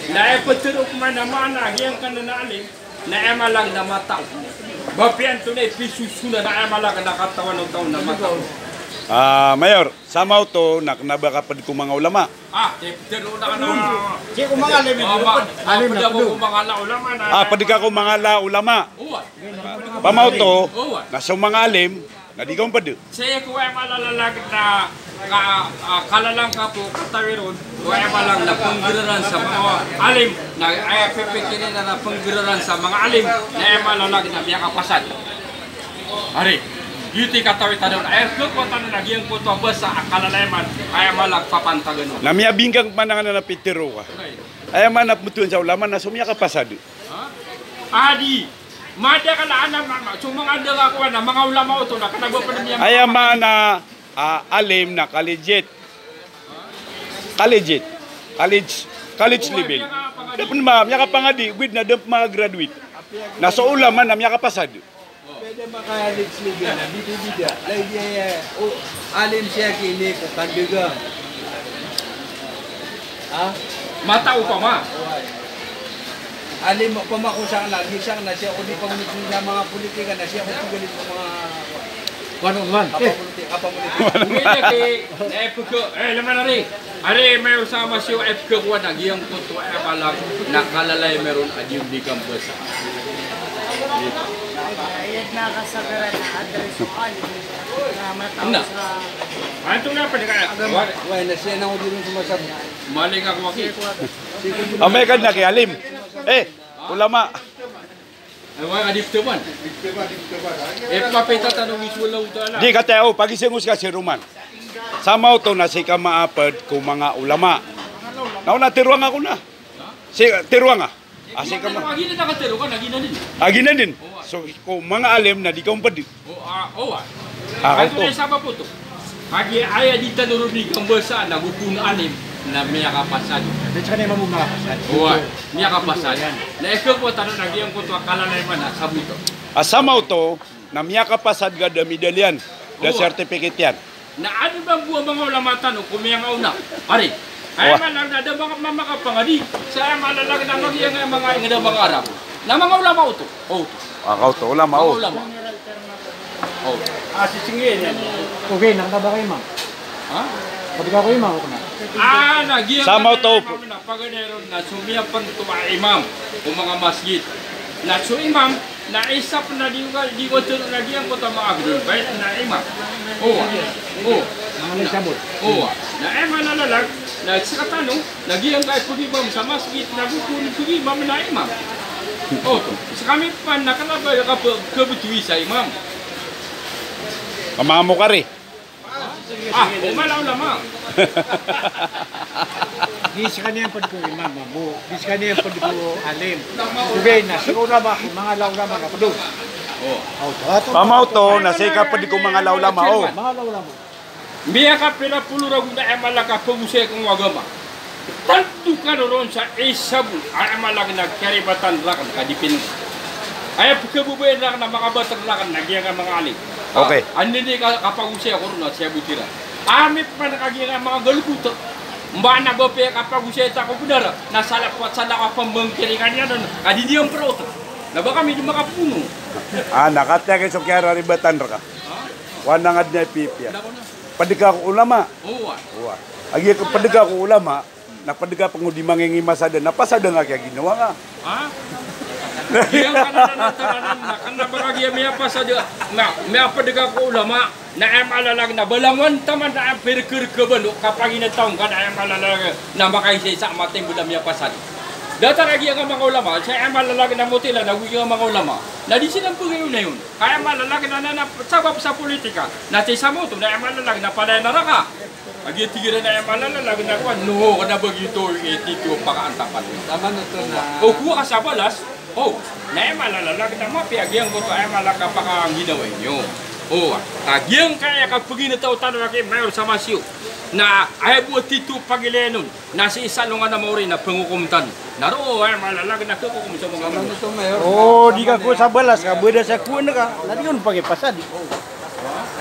na epatero mana yang kan na alim na emalang na mataw. Bapian to na pisusuna na emalang na katawan ng taon na mataw. Mayor, sama to naknaba kapag kung mga ulama. Epatero na na. Si kung mga alim alim na ko mga ulama na. Pwede ka kung mga ulama. Pamaw to na sa mga alim na di kong pwede. Saya ko ay malalalagit na kalalang ka po katawiron ko ay malang na panggiraran sa mga alim na ay pipikinin na panggiraran sa mga alim na ay malalag na biya kapasan. Ari, yuti katawit tanong ay kukwatan na nagyang po ito basa akalalaiman ay malag papantagan. Namia bingkang panangan na pitero ka. Ay manap mutuan sa ulama na sumya kapasado. Adi, mada ka na anam, sumang anda ako na mga ulama ito na kanagwa pa niya. Ay mana alim na collegiate level. Dapat miya kapangadi with na dep mga graduate. Na sa ulama na miya kapasad. Pwede maka-college level na bida-bida. Lagi alim siya kini kakanduga. Matao pa ma. Alim pa makusang lagi siyang na siya uli pang mga politika na siya kung galit ng mga one-on-one. Apa politika. Umili kay FK, laman na rin. Ari, may usama siyo FK ko na giyang punto ay malang nakalalay meron adyong di campus. Ayat na kasagaran na address ng alim na matao sa... Ito na pa kaya. Wala na siya nang uli rin sumasabi. Maling ako makit. Amay ka na kay alim. Ulama. Ay, wala adip teman. Papita tanong isulaw ito ala. Di kateo pagisingus ka si Roman. Sama to na si ka maapad kung mga ulama. Nauna tiruang ako na. Si tiruang Asi ka ma. Agina na katero ka nagina din. Agina din. So kung mga alim na di ka umpad. Ito na sama po to. Agi aya di tanurun ni kambasa na gupun alim na miya kapasad. Dito ka na yung mga kapasad. Miya kapasad. Na ikaw po tanong nagyang ko to akalalay man na sabuto. Asama to na miya kapasad ga da medalyan. Da certificate yan. Na ano bang buwa mga ulamatan o kumiyang una? Ari, ay malang na mga mamakapangadi. Sa malalag na magyang mga ingada mga Arab. Na mga ulama ito. Akaw to ulama Mga ulama. Sisingin yan. Okay, nakataba kayo, ma'am. Pati ka ko yung ma'am. Nagyang sama to. Paganeron na sumiyapan ito mga imam o mga masjid. Na so imam, na isap na di ko ito nagyang ko ito mga agdol. Ba't na imam? Mga sabot. Na malalalag, na sa katanong, nagyang kayo pag-imam sa masjid, nagukunin pag-imam na imam. Sa kami pa, nakalabay kabutuwi sa imam. Kamamo ka rin. Umalaw lamang. Gis ka niya po ko imam, ma'am. Gis ka niya po ko alim. Okay na, siguro ba mga laulama ka po doon? Pamaw to na si ka pa di ko mga laulama. Mga laulama. Biya ka pinapulurag na emalaka pagusay kong wagama. Tanto ka ron sa isabu, ay emalaka nagkaribatan lakan kadipin. Ay pagkabubayan lang na mga batang lakan, nagyang mga aling. Okay. Andini ka kapag-usay ako ron at siya butira. Amit pa nakaging mga galubuto. Mba na ba pa kapag-usay ako budara, nasalapwat sa nakapambangkiringan niya nun, kadidiyang proto. Na ba kami yung makapuno? Nakatya kay Sokyara ribatan ka. Wanangad niya pipya. Padiga ko ulama. Agi ko padiga ko ulama, napadiga pa di mangingi masada, napasada nga kaya ginawa nga. Yang kanan na kanabagya may pasada na may padiga ko ulama na ay malalag na balangon taman na ay perker-kerban kapag inataong ka na ay malalag na makaisay sa amating bulam may pasada. Data lagi ang mga ulama, sa ay malalag na mutila na ang mga ulama na di silang ngayon na yun. Kaya malalag na sabab sa politika na tisa mo ito na ay malalag na palay na raka. Agi tigiran na ay malalag na kuwan, no, na bagito yung etiko pakaantapan. Tama na ito na. O kuha ka sa balas, na ay malalalag na mapiagyang ko ito ay malaka pakangginawin nyo. Tagyang kaya kapag ginataw-tanong na kayo mayor sa masyo na ay buot ito pagilenon na si isa lunga na mauri na pangukumtan. Naro ay malalag na kukum sa mga Tama na ito, Mayor. Di ka ko sa balas ka, buwede sa kuwan na ka. Nari yun pag-ipasad.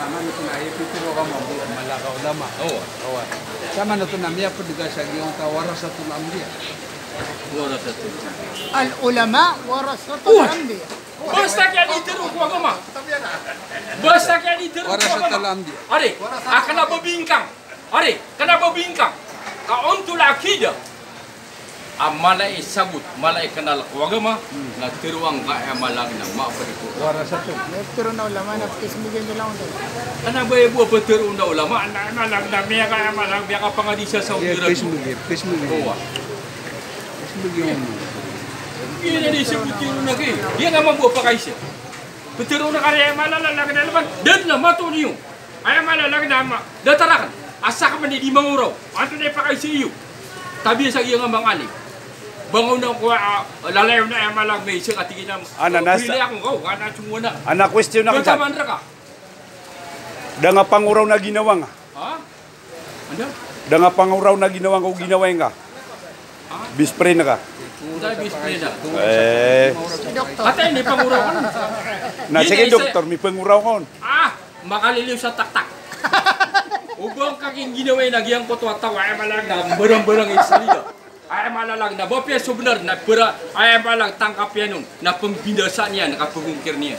sama na tuna ay pitiro ka mo malaka ulama. Oh. Awan. Sama na tuna miya padiga sa giyong tawara sa tulam dia. Wala sa to. Al-ulama warasatul anbiya. Basta kaya ditiru ko agama. Basta kaya ditiru ko Wara sa agama. tulam dia. Are, akana babingkang. Are, kana babingkang. Kauntul akidah. Amalai sabut, malai kenal ko agama na tiruang ka amalang na mapadiku. Wara sa tulam. Pero na ulama na kismigyan nila ang Ana ba ibu petiru na ulama na amalang na miya ka amalang biya ka pangadisa sa Dia udira. kismugir. Oh. Kismugir mo. Iya na disebut petiru na kay. Dia nga mambu pa kay siya. Petiru na kaya malala na kadalaman. Dan na mato niyo. Ay malala na ma. Datarakan. Asa ka man di manguraw. Ato na pa kay siyo. Tabi sa iya nga mangali. Bangon na ko lalayo na amalang may siya katigin na. Ana, nasa- Pili akong kau kana chunguna. Anak question na ka dyan. Kanta man ra ka. Da nga panguraw na ginawa nga. Ha? Ano? Da nga panguraw na ginawa nga o ginawa nga. Bispre na ka. Uday bispreda. si doktor. Ate ni panguraw ka. Na sige doktor, may panguraw kon. Makaliliw sa taktak. Ubang kaking ginaway na giyang ko tawa ay malang na barang-barang isalida. Ay malalang na bopya subnar na pura ay malang tangkap yan nun na pembinasa niya nakapagungkir niya.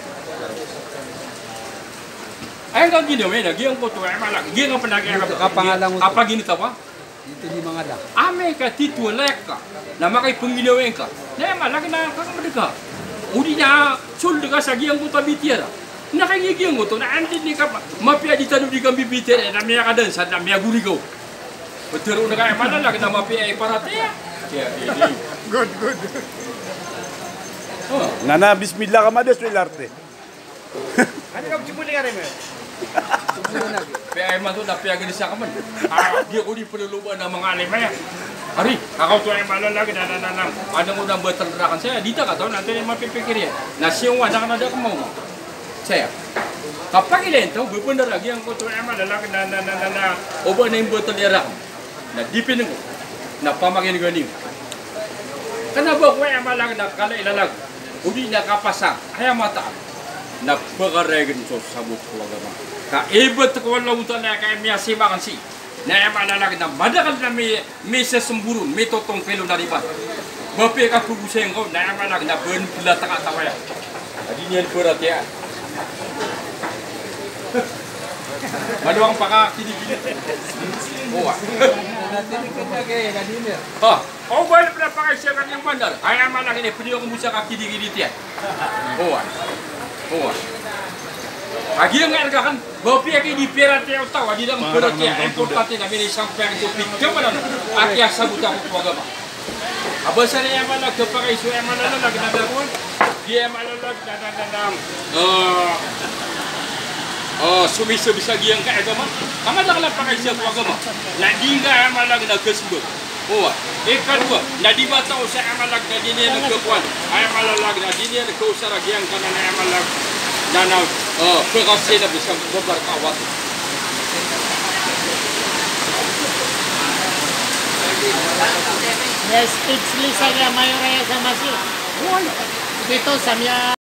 Ay ang ginaway na giyang ko ay malang giyang ang panagay Kapangalan mo to. apa ginita ba? Ito di mga da. Ame ka titulek ka na makay pangginawin ka. Na malang na kakamada ka. Udi na suldo ka sa giyang ko tabitira. Nakangigiyang mo to na andin ni ka mapya di tanong di kang bibitira na miya ka dan sa na miya guli ko. Betul na kaya mana lang na mapya ay parate ya. Kaya Good. Oh. Nana, bismillah ka madas arte. Ano ka simuli ka rin mo? Kaya ay mato na pya gani sa kaman. Di ko di peluluban ng mga alimaya. Ari, ako to ay malalag na ano mo nang beterrakan saya dita ka to natin mapipikir ya. Na siwa na kanada ka mo. Saya. Kapag ilento, bener lagi ang ko to ay malalag na oba na yung beterrakan. Na dipin ko. Na pamagin gani. Kenapa ko ay malang na kala ilalag. Udi na kapasang ay mata. Na pagaragan so sabot ko agama. Ka ibet ko wala utan na kay miya simangan si. Na malalag na madagal na may sesumburun, may totong pelo na riba. Bape ka puguseng ko na malag na ben pila taka tawaya. Adi niyan berat ya. Maduang paka kini-kini. Oh. Natili ka na kaya kanina. Oh boleh pernah pakai siaran yang bandar. Ayam malang ini pedio kemusa kaki diri dia. Oh. Agi yang nggak kan, bapi lagi di perat dia tahu, di dalam perat dia importasi kami ini sampai itu pikir mana, aki asal buta aku agama. Abah saya yang mana kepakai isu yang mana lagi ada pun, dia mana lagi ada suami bisa giang ke agama, kamu dah pakai isu agama, nanti enggak yang mana lagi nak kesibuk. Oh, kedua, nanti batau saya amalak nanti ni nak kekuan, amalak nanti ni nak keusah lagi yang kanan amalak. Nana, pegawai dah bisa berberkawat. Yes, speechless saya mayor saya sama sih. Dito sa